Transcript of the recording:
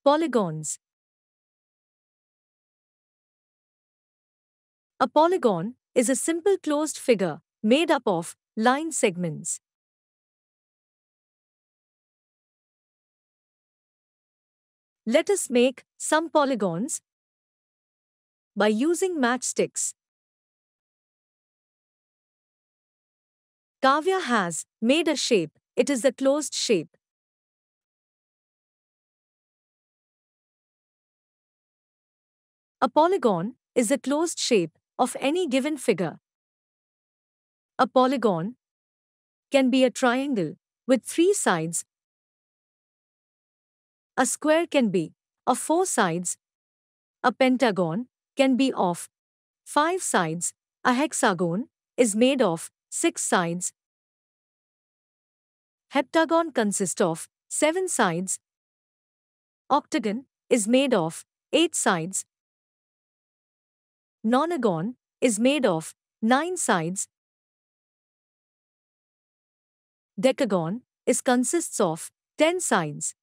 Polygons. A polygon is a simple closed figure made up of line segments. Let us make some polygons by using matchsticks. Kavya has made a shape. It is a closed shape. A polygon is a closed shape of any given figure. A polygon can be a triangle with 3 sides. A square can be of 4 sides. A pentagon can be of 5 sides. A hexagon is made of 6 sides. Heptagon consists of 7 sides. Octagon is made of 8 sides. Nonagon is made of 9 sides. Decagon consists of 10 sides.